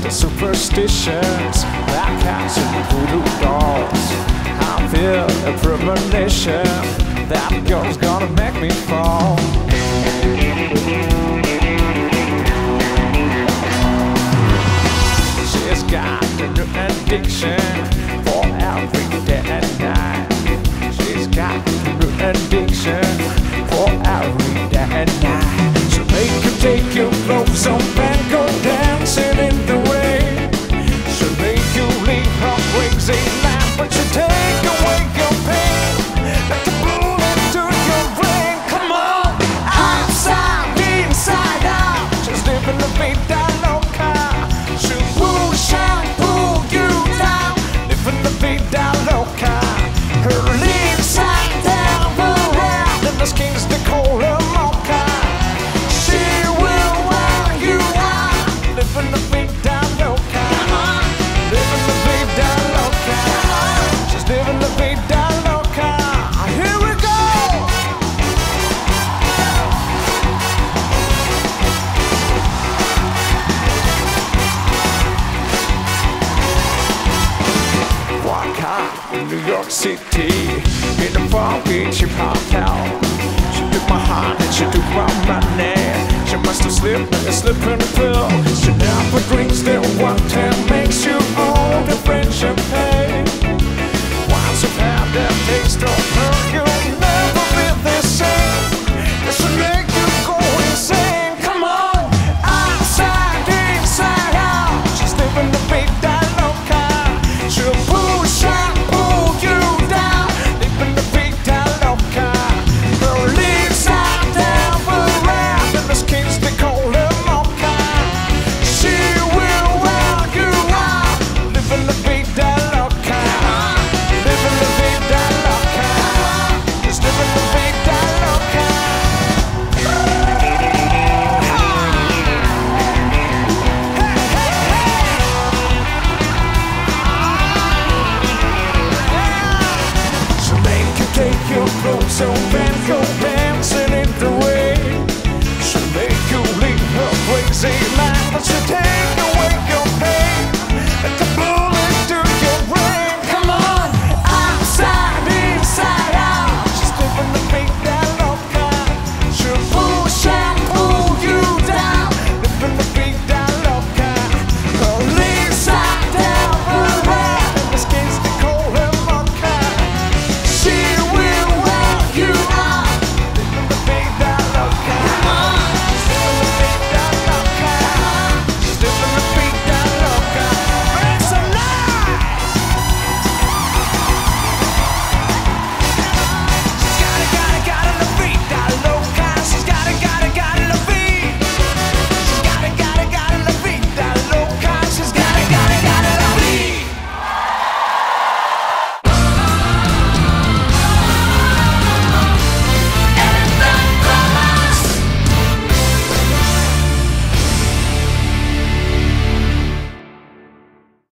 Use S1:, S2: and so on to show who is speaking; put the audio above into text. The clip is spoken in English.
S1: and superstitions, black cats and voodoo dolls. I feel a premonition that girl's gonna make me fall. She's got a new addiction for every day and night. She's got a new addiction for every day and night. She'll make you take your clothes off and go dancing in the rain. She'll make you leave her crazy life, but she'll take away your pain like a bullet to your brain. Come on, outside, inside out. She's living the Vida Loca. She'll push and pull you down, living the Vida Loca. Her lips are down, her head, and the skins they call her mocha. She will wear you out, living the Vida Loca. Living the Vida Loca. She's living the Vida Loca. Here we go. Walk out in New York City, in the Palm Beach hip-hop town. She took my heart and she took my money. She must have slipped a slippery pill. She never drinks the water